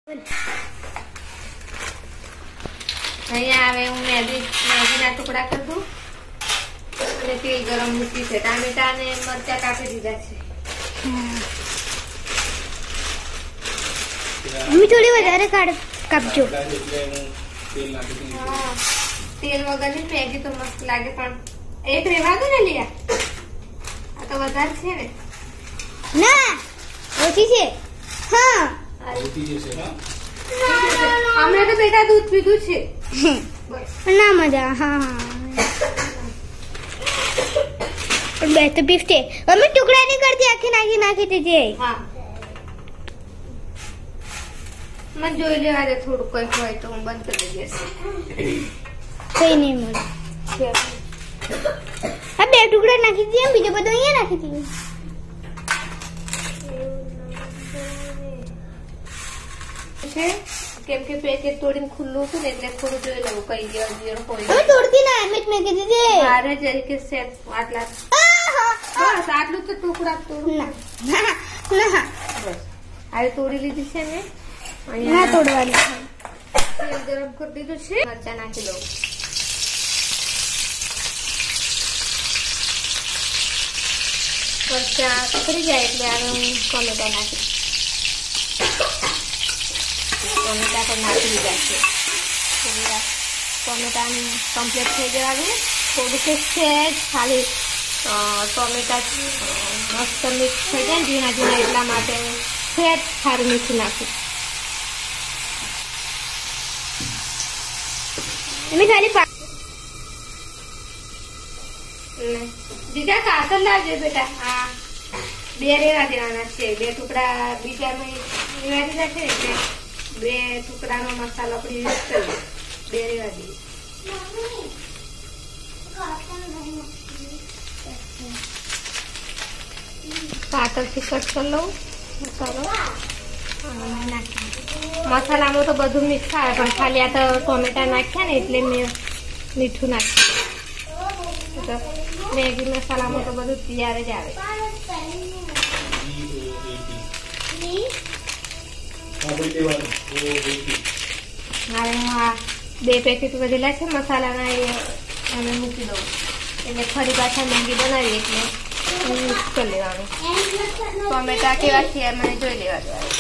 અહીંયા હવે હું મેગીના ટુકડા કરી દઉં અને તેલ ગરમ મૂકી છે. ટામેટા અને મરચા કાપી દીધા છે. થોડી વધારે કાપજો. તેલ વગરની મેગી તો મસ્ત લાગે, પણ એક રેવા દો ને લિયા. આ તો વધારે છે ને. ના ઓછી છે. હા હમણાં તો બેટા દૂધ પીધું છે. ના મજા. હા બે તો પીફતે અમે ટુકડા નહીં કરતી, આખી નાખી દેજે. હા મને જોઈ લેવા દે, થોડું કઈ હોય તો હું બંધ કરી દઈશ. કઈ નહીં મળે. હા બે ટુકડા નાખી દઈએ, બીજો બધો અહીંયા નાખી દઈએ. કેમ કે પેકેટ તોડીને ખુલ્લું હતું ને એટલે થોડું જોઈ લઉં કઈ હોય. તોડતી ના એમ જ મેં કીધી છે. મારે જરીકે સેટ આટલા બસ આટલું તો ટુકડા તોડું. ના બસ આ તોડી લીધી છે મેં. ના તોડવાની. તેલ ગરમ કરી દીધું છે. મરચા નાખી દઉં. મરચા કરી જાય એટલે હવે હું ટોમેટા નાખી. ટોમેટા પણ નાખી દીધા છે. ટોમેટા કમ્પ્લીટ થઈ જવા દે. થોડુંક છે ખાલી ટોમેટા મસ્ત મિક્સ થઈ જાય ને ઝીણા ઝીણા, એટલા માટે સેજ ખારું મીઠું નાખું. એમ ખાલી બીજા કાતર લાવજે બેટા. આ બે રેવા દેવાના છે. બે ટુકડા બીજા રેવા દીધા છે એટલે બે ટુકડાનો મસાલો આપણે યુઝ કરીએ. બે રેવા દઈએ. કાતરથી કટ કરી લઉં મસાલો. મસાલામાં તો બધું મિક્સ આવે, પણ ખાલી આ તો ટોમેટા નાખ્યા ને એટલે મેં મીઠું નાખ્યું. મેગી મસાલામાં તો બધું તૈયાર જ આવે. હવે હું આ બે પેકેટ વધેલા છે મસાલાના એ અમે મૂકી દઉં એટલે ફરી પાછા મેગી બનાવીએ એટલે મિક્સ કરી લેવાનું. ટોમેટા કેવા છે મને જોઈ લેવા દેવાનું.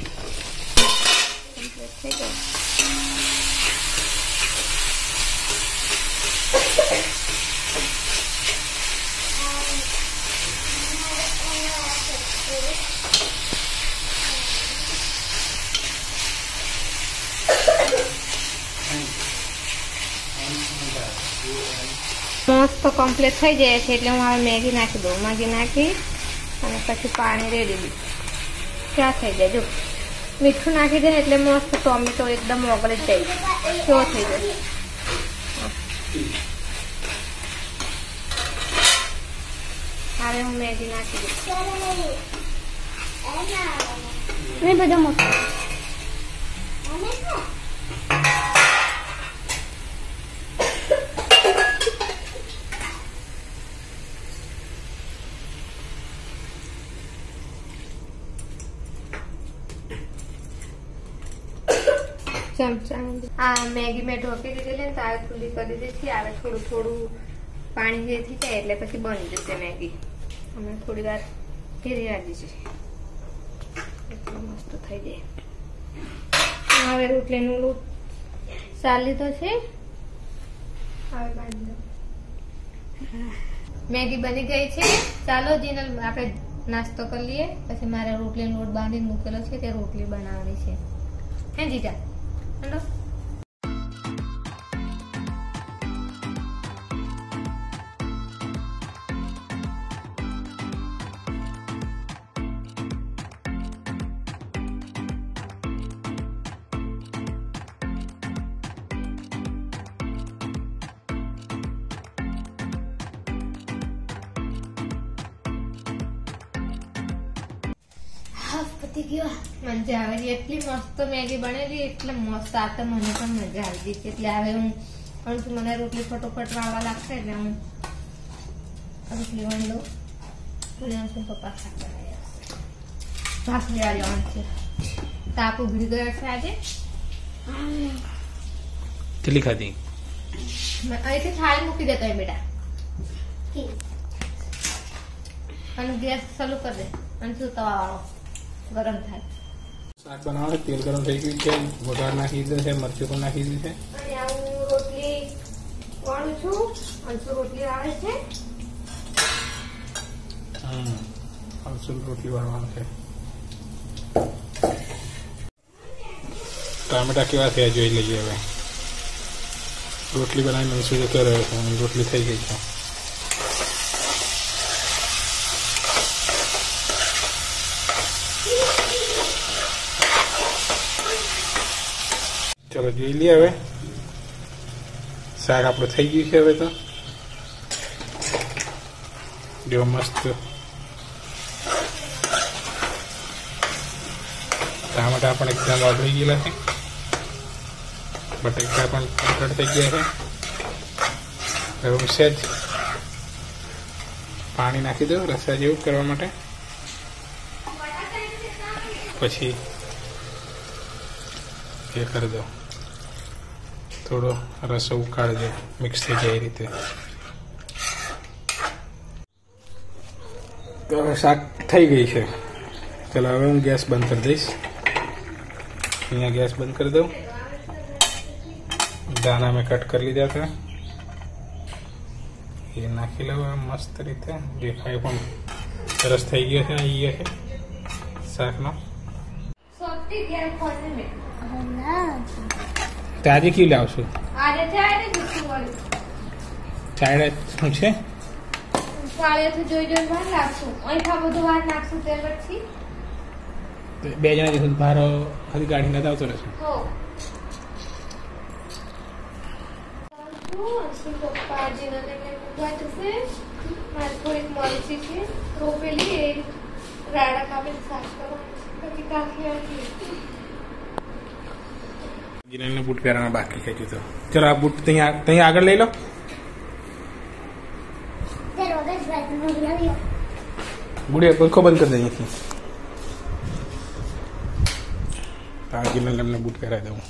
મસ્ત કમ્પ્લીટ થઈ જાય છે એટલે હું હવે મેગી નાખી દઉં. મેગી નાખી અને પછી પાણી રેડી ક્યાં થઈ જાય. જો મીઠું નાખી દે ને એટલે મસ્ત ટોમેટો એકદમ ઓગળી જ જાય, કેવો થઈ જાય. હવે હું મેગી નાખી દઉં. બધો મોટો ચમચા આ મેગી મેં ઢોકી દીધી ને તો આ ખુલ્લી કરી દીધી છે. હવે થોડું થોડું પાણી જે થઈ જાય એટલે પછી બની જશે મેગી. અમે થોડી વાર ફેરી રાખી છે એટલે મસ્ત થઈ જાય. હવે રોટલીનું લોટ ચાલી લીધો છે. હવે બાંધી દો. મેગી બની ગઈ છે. ચાલો જીનલ આપણે નાસ્તો કરી લઈએ. પછી મારે રોટલીનો લોટ બાંધીને મૂકેલો છે તે રોટલી બનાવવાની છે. હે જીજા હેલો. મજા આવે છે. એટલી મસ્ત મેગી બનેલી, એટલે મસ્ત. આ તો મને પણ મજા આવી ગઈ. એટલે હવે હું મને રોટલી ફટોફટ વાળવા લાગશે એટલે હું રોટલી વણ દઉં. પપ્પા ભાખરી વાળી છે. તાપ ઉઘડી ગયો છે આજે. કેટલી ખાધી? અહીંથી થાળી મૂકી દેતો બેટા અને ગેસ ચાલુ કરી દે અને શું તવા વાળો ગરમ થાય. શાક બનાવવાનું તેલ ગરમ થઈ ગયું છે, વઘાર નાખી દીધો છે, મરચું પણ નાખી દીધું છે. અને હું રોટલી વાળું છું. અંશુ રોટલી આવે છે. અંશુ રોટલી વાળવાનું છે. ટામેટા કેવા થયા જોઈ લઈએ હવે. રોટલી બનાવીને અંશુ જતો રહ્યો છે અને રોટલી થઈ ગઈ છે. ચલો જોઈ લઈએ હવે. શાક આપણું થઈ ગયું છે હવે. તો જો મસ્ત ટામેટા પણ એકદમ વાપરી ગયેલા છે. બટેકા પણ કમ્પ્લીટ થઈ ગયા છે. હવે હું સહેજ પાણી નાખી દઉં રસા જેવું કરવા માટે. પછી એ કરી દઉં, થોડો રસો ઉકાળી દઉં, મિક્સ થઈ જાય એ રીતે. તો હવે શાક થઈ ગઈ છે. ચલો હવે હું ગેસ બંધ કરી દઈશ. અહીંયા ગેસ બંધ કરી દઉં. દાણા મેં કટ કરી લીધા હતા એ નાખી લઉં મસ્ત રીતે. દેખાય પણ સરસ થઈ ગયો છે. એ છે શાકનો. તો આજે કેવું લાવશું? ચાયડા શું છે? જોઈ જોઈ વાર લાગશું. અહીંથી બધું વાર નાખશું ત્યાર પછી 2 જણા જઈશું બહાર ખાલી ગાડી નથી આવતો રહેશું. પપ્પાજીને મારે થોડીક મરચી છે રોપેલી એ રાડા કાપીને સાફ કરવાની. બૂટ પહેરવાના બાકી છે. તો ચલો આ બૂટ ત્યાં આગળ લઈ લો. બુડે પંખો બંધ કરી દે અહીંથી. ગિરનારને બૂટ પહેરાવી દઉં.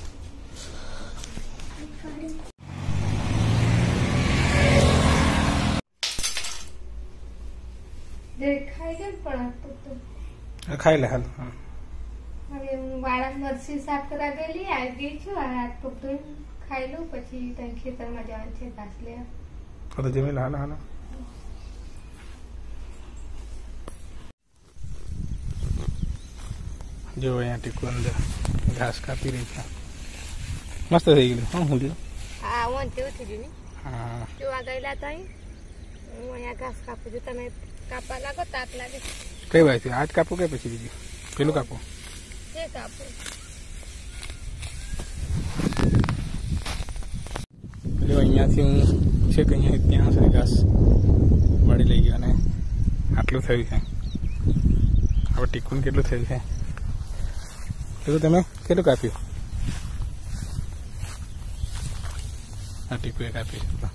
ખાઈ લે હાલ. હવે હું વાળા મરચી સાફ કરા ગયેલી આવી ગઈ છું. હાથ પગ ધોઈને ખાઈ લઉં પછી ત્યાં ખેતરમાં જવાનું છે ઘાસ લેવા. તો જમી લે હાલ હાલ. જો અહીંયા ટીકુ અંદર ઘાસ કાપી રહી છે. મસ્ત થઈ ગયું. હા હું હા હું તેવું થઈ ગયું. હા જોવા ગયેલા તો હું અહીંયા ઘાસ કાપું છું. તમે કાપવા લાગો તાપ લાગે. કઈ વાત છે? આજ કાપો કે પછી બીજું પેલું કાપો? તે કાપો. જો અહીંયાથી હું છે કે અહીંયા ત્યાં સુધી ઘાસ વાળી લઈ ગયો અને આટલું થયું છે. હવે ટીકુન કેટલું થયું છે? તો તમે કેટલું કાપ્યું? આ ટીકુએ કાપ્યું છે.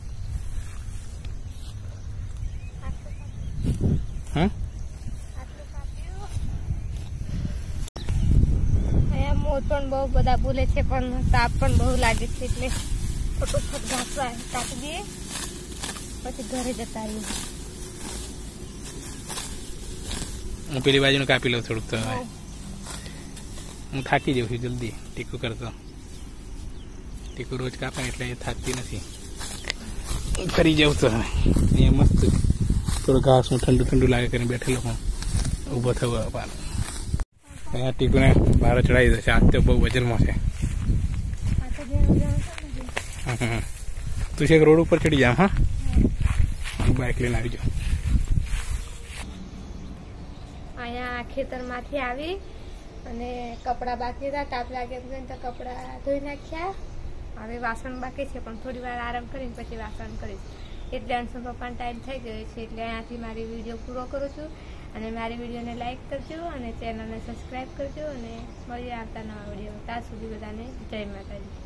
મોર પણ બહુ બધા બોલે છે પણ તાપ પણ બહુ લાગે છે એટલે ફટોફટ ઘાસ કાપી દઈએ પછી ઘરે જતા રહીએ. હું પેલી બાજુનું કાપી લઉં થોડુંક. તો હું થાકી જાઉં છું જલ્દી ટીકુ કરતો. ટીકુ રોજ કાપે એટલે એ થાકતી નથી. ફરી જાઉં તો અહીંયા મસ્ત થોડું ઘાસ હું ઠંડુ ઠંડુ લાગે કરીને બેઠેલો હું ઊભો થયો. અહીંયા ટીકુને બહાર ચડાવી દે છે. આજ તો બહુ વજનમાં છે. તું છે રોડ ઉપર ચડી જા. હા હું બાઇક લઈને આવી જાઉં. અહીંયા ખેતરમાંથી આવી અને કપડાં બાકી હતા. તાપ લાગે તો કપડાં ધોઈ નાખ્યા. હવે વાસણ બાકી છે પણ થોડી વાર આરામ કરીને પછી વાસણ કરીશ. એટલે અંશુ પપ્પાનો ટાઈમ થઈ ગયો છે એટલે અહીંયાથી મારી વિડીયો પૂરો કરું છું. અને મારી વિડીયોને લાઈક કરજો અને ચેનલને સબસ્ક્રાઈબ કરજો અને મળીએ આવતા નવા વિડીયો. ત્યાં સુધી બધાને જય માતાજી.